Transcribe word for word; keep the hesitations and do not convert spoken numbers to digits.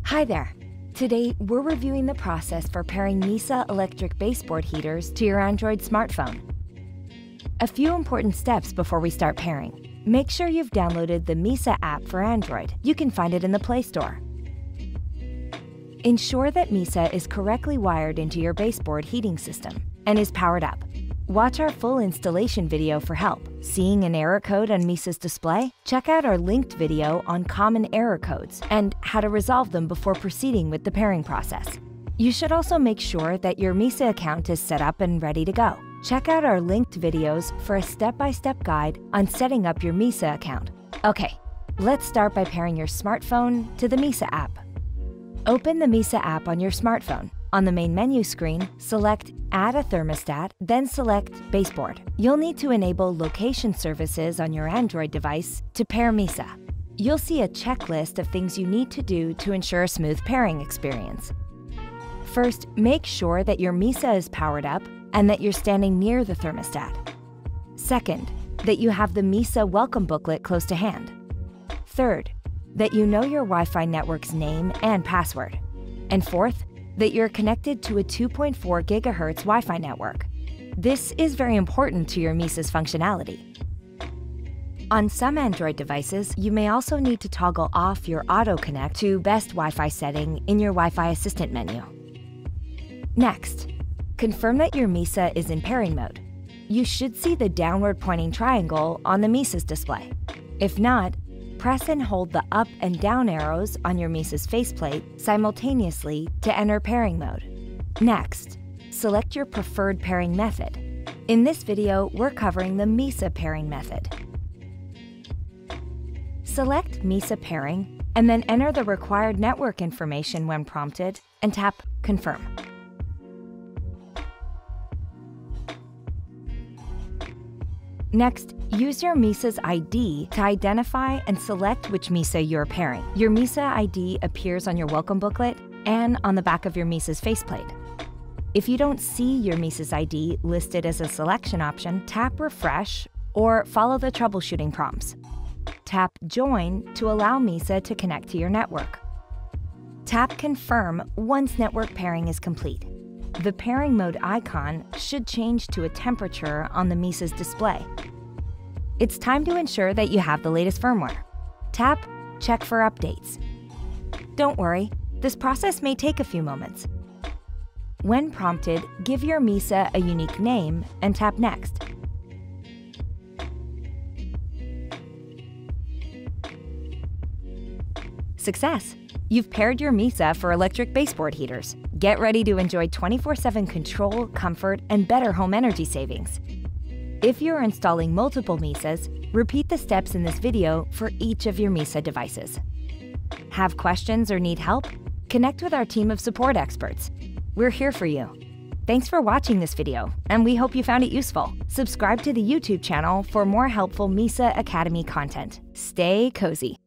Hi there. Today, we're reviewing the process for pairing Mysa electric baseboard heaters to your Android smartphone. A few important steps before we start pairing. Make sure you've downloaded the Mysa app for Android. You can find it in the Play Store. Ensure that Mysa is correctly wired into your baseboard heating system and is powered up. Watch our full installation video for help. Seeing an error code on Mysa's display? Check out our linked video on common error codes and how to resolve them before proceeding with the pairing process. You should also make sure that your Mysa account is set up and ready to go. Check out our linked videos for a step-by-step guide on setting up your Mysa account. Okay, let's start by pairing your smartphone to the Mysa app. Open the Mysa app on your smartphone. On the main menu screen, select Add a Thermostat, then select Baseboard. You'll need to enable location services on your Android device to pair Mysa. You'll see a checklist of things you need to do to ensure a smooth pairing experience. First, make sure that your Mysa is powered up and that you're standing near the thermostat. Second, that you have the Mysa welcome booklet close to hand. Third, that you know your Wi-Fi network's name and password. And fourth, that you're connected to a two point four gigahertz Wi-Fi network. This is very important to your Mysa's functionality. On some Android devices, you may also need to toggle off your Auto Connect to Best Wi-Fi setting in your Wi-Fi Assistant menu. Next, confirm that your Mysa is in pairing mode. You should see the downward pointing triangle on the Mysa's display. If not, press and hold the up and down arrows on your Mysa's faceplate simultaneously to enter pairing mode. Next, select your preferred pairing method. In this video, we're covering the Mysa pairing method. Select Mysa pairing and then enter the required network information when prompted and tap Confirm. Next, use your Mysa's I D to identify and select which Mysa you're pairing. Your Mysa I D appears on your welcome booklet and on the back of your Mysa's faceplate. If you don't see your Mysa's I D listed as a selection option, tap Refresh or follow the troubleshooting prompts. Tap Join to allow Mysa to connect to your network. Tap Confirm once network pairing is complete. The pairing mode icon should change to a temperature on the Mysa's display. It's time to ensure that you have the latest firmware. Tap Check for updates. Don't worry, this process may take a few moments. When prompted, give your Mysa a unique name and tap Next. Success! You've paired your Mysa for electric baseboard heaters. Get ready to enjoy twenty-four seven control, comfort, and better home energy savings. If you're installing multiple Mysas, repeat the steps in this video for each of your Mysa devices. Have questions or need help? Connect with our team of support experts. We're here for you. Thanks for watching this video, and we hope you found it useful. Subscribe to the YouTube channel for more helpful Mysa Academy content. Stay cozy.